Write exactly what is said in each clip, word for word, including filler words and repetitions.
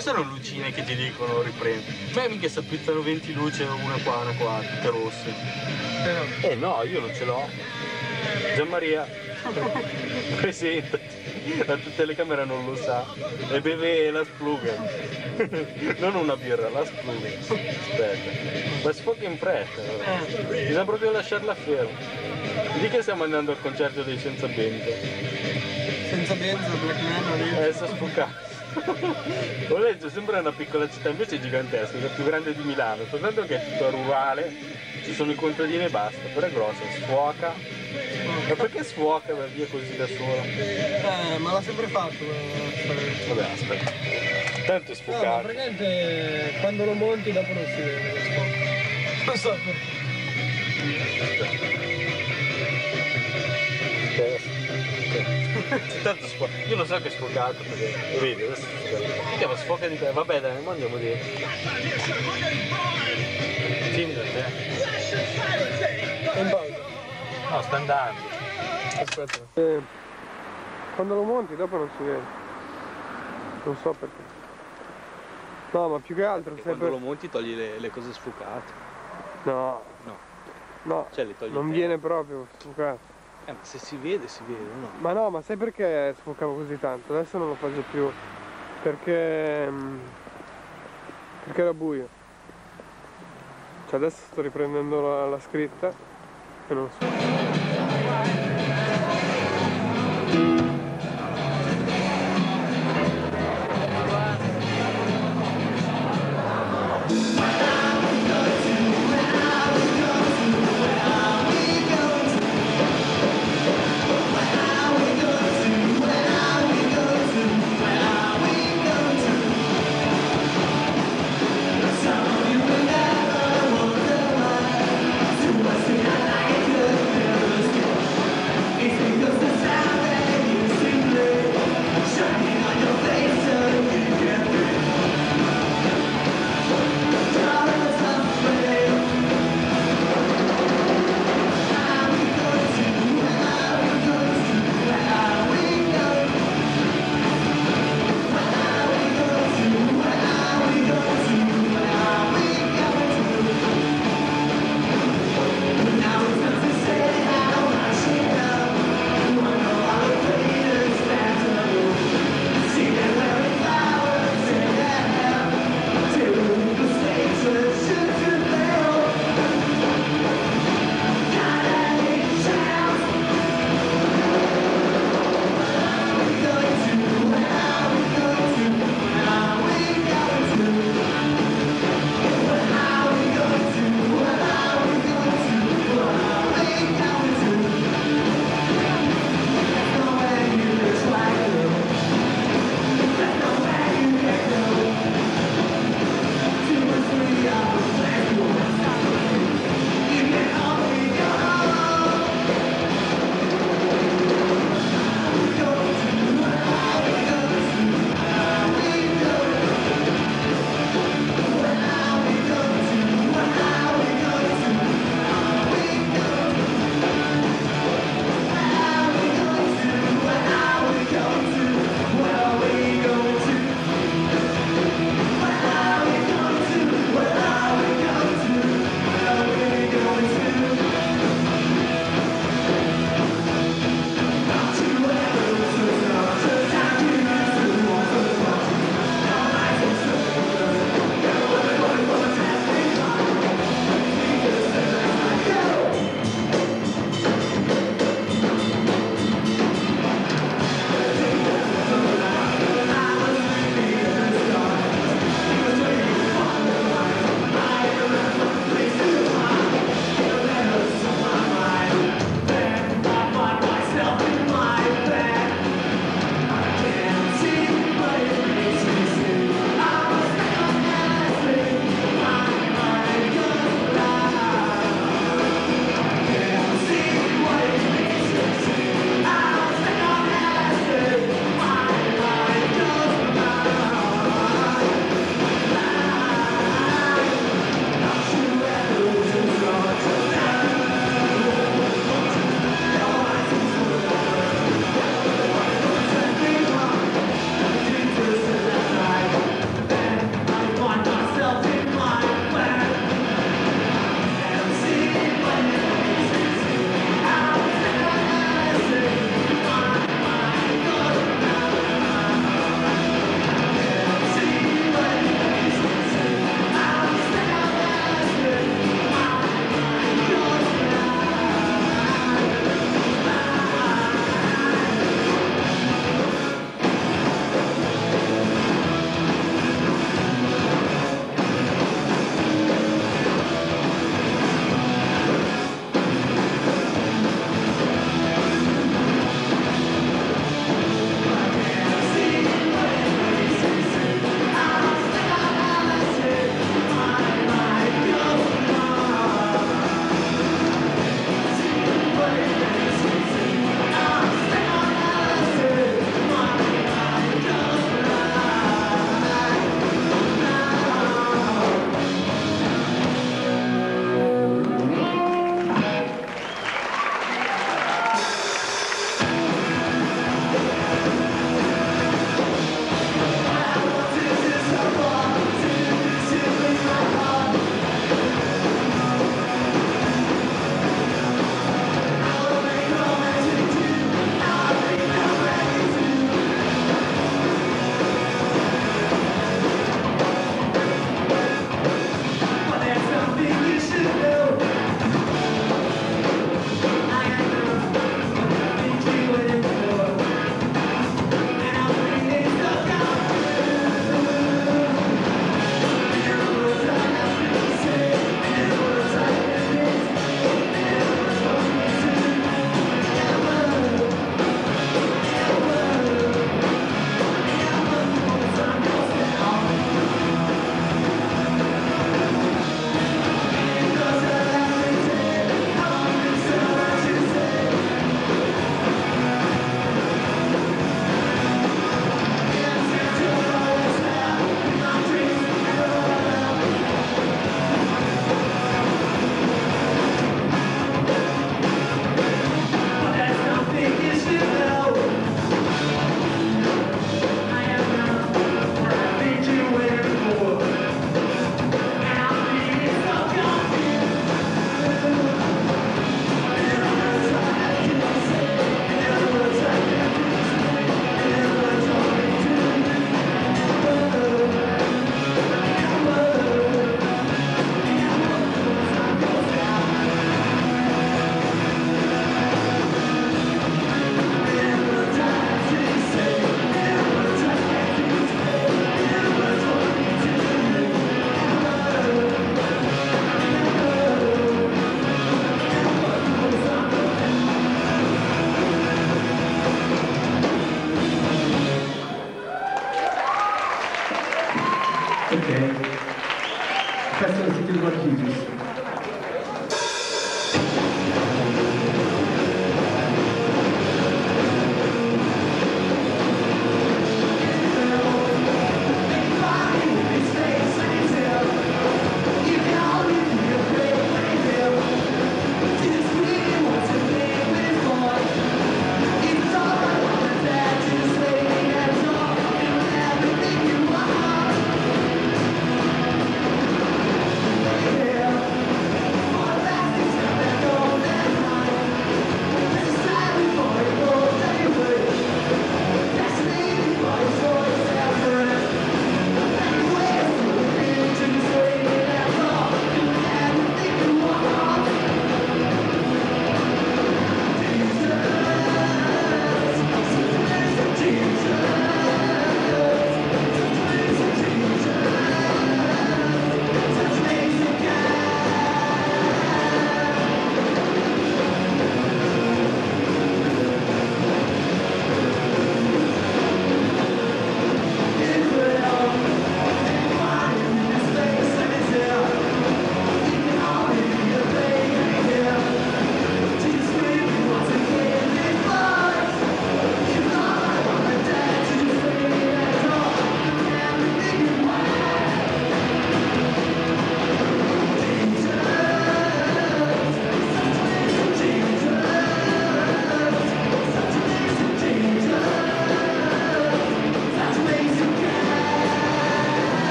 ci sono lucine che ti dicono riprendi? Beh, mica si appizzano venti luci, una qua, una qua, tutte rosse. Eh no, io non ce l'ho. Gianmaria, presentati. La telecamera non lo sa. E beve la Splugen. Non una birra, la Splugen. Aspetta. Ma sfoca in fretta. Bisogna proprio lasciarla ferma. Di che stiamo andando al concerto dei Senza Benzo? Senza Benzo, Black Man, Eh, sta sfocando. Oleggio sembra una piccola città, invece è gigantesca, è la più grande di Milano, soltanto che è tutta rurale, ci sono i contadini e basta, però è grossa, sfuoca. Ma perché sfuoca per via così da sola? Eh, ma l'ha sempre fatto. Vabbè, aspetta. Tanto è sfuocato. No, ma praticamente quando lo monti dopo non si vede lo sfuoco. Non so perché. Tanto sfuoca. Io lo so che è sfuocato perché lo vedi, adesso sfuoca. Ma sfuoca di te. Vabbè dai, ma andiamo dietro. Tinder, eh. È in pausa. No, sta andando. Aspetta. Eh, quando lo monti dopo non si vede. Non so perché. No, ma più che altro Perché sai quando per... lo monti togli le, le cose sfocate. No. No. No. Cioè le togli non te. viene proprio sfocato. Eh, ma se si vede, si vede, no? Ma no, ma sai perché sfocavo così tanto? Adesso non lo faccio più. Perché... Perché era buio. Cioè adesso sto riprendendo la, la scritta e non so.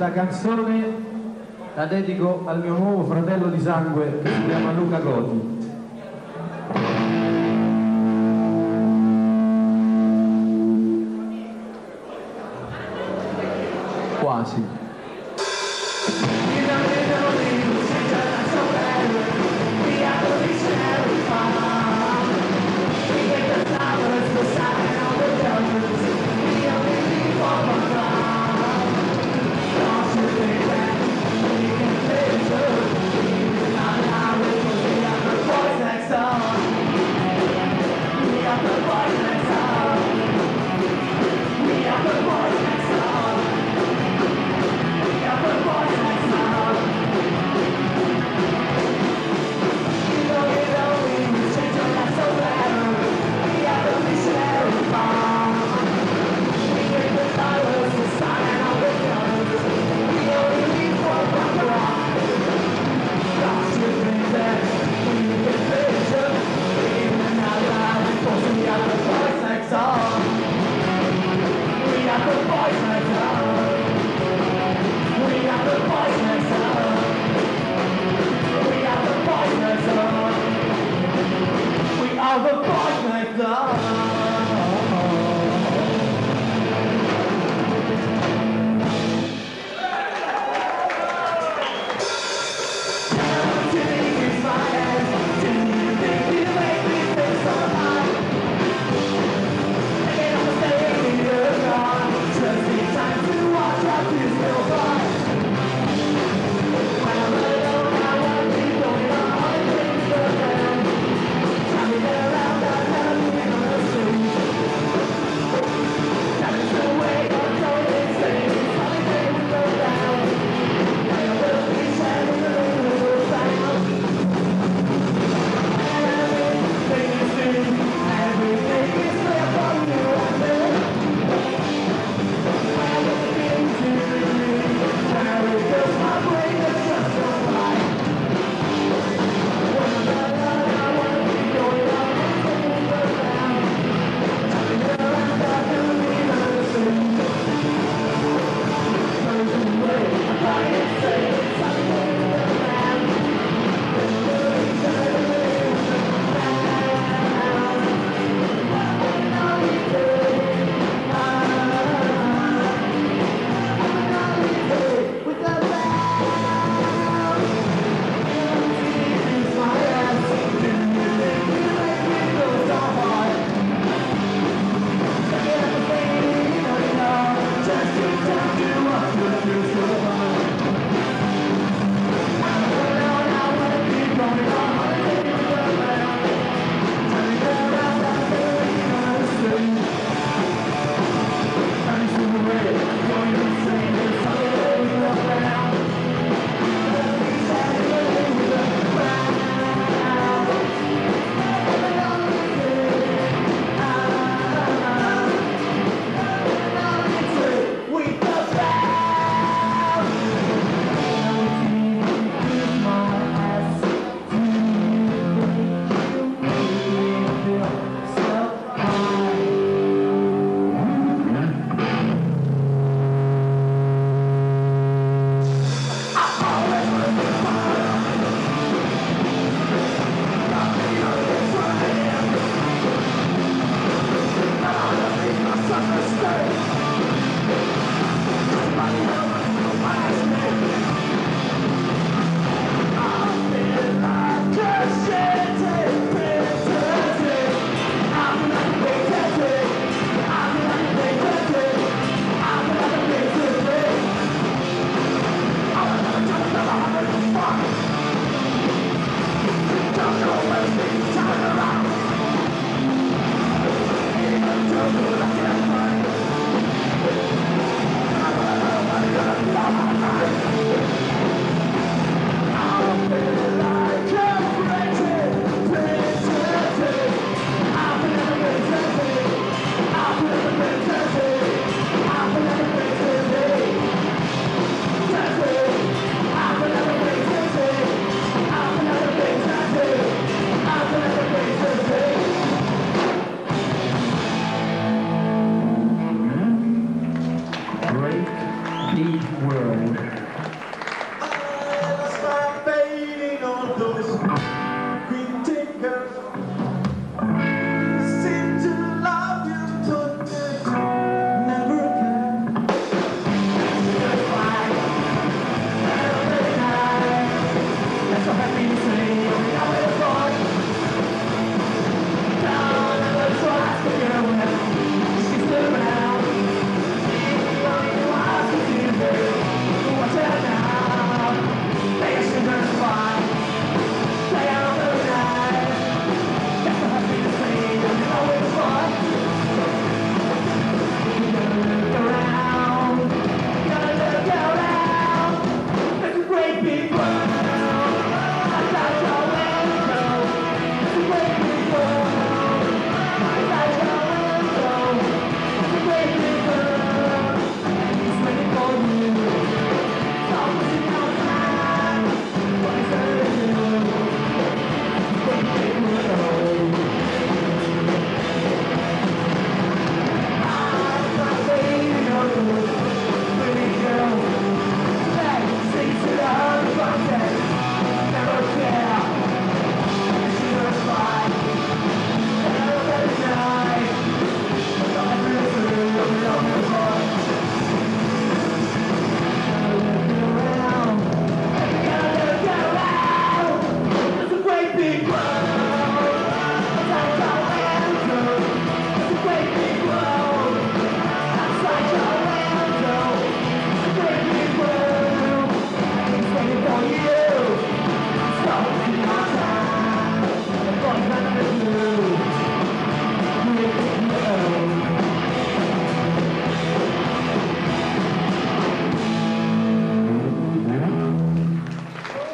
Questa canzone la dedico al mio nuovo fratello di sangue che si chiama Luca Goti. Quasi.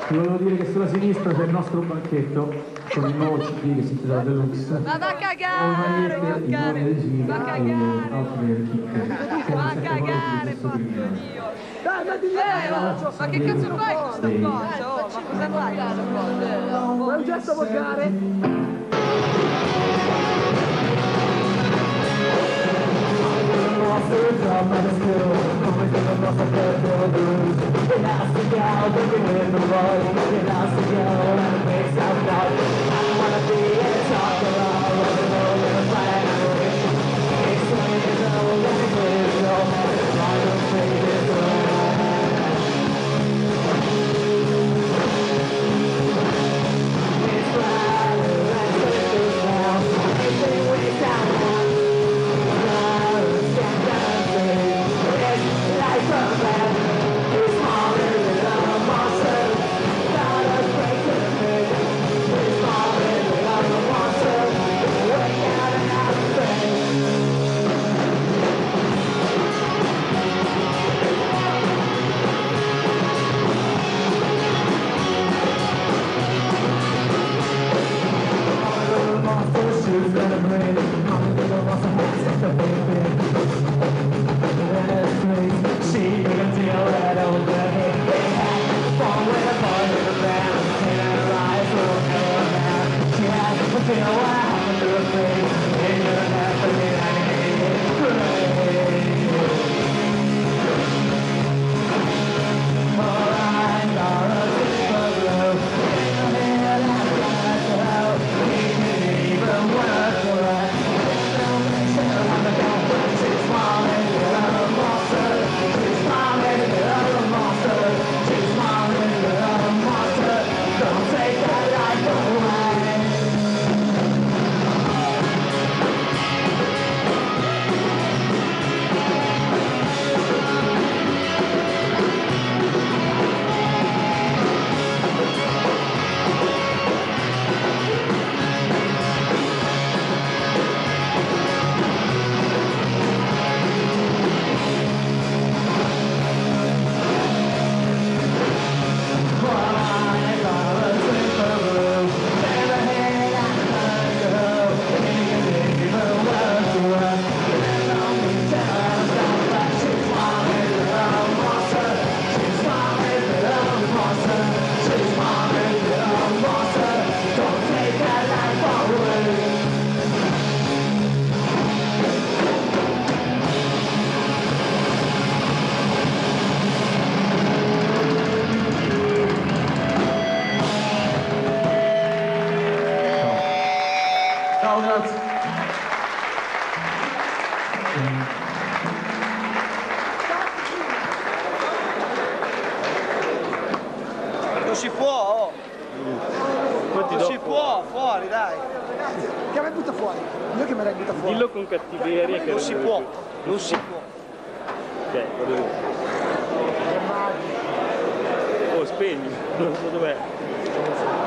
Ti volevo dire che sulla sinistra c'è il nostro banchetto con il nuovo C D che si intitola Deluxe. Ma va a cagare, va a cagare, va a cagare, va a cagare, porco Dio. Dai, ma di lei! Ma che cazzo fai con sta cosa? Oh, ma cosa fai con sta cosa? Vuoi un gesto volgare? Non si può, oh. Non si può, fuori, dai. Che mi butta fuori? Io che me l'hai butta fuori. Dillo con cattiveria che non si può, non si può. Ok, vado io. Oh, spegni, non so dov'è.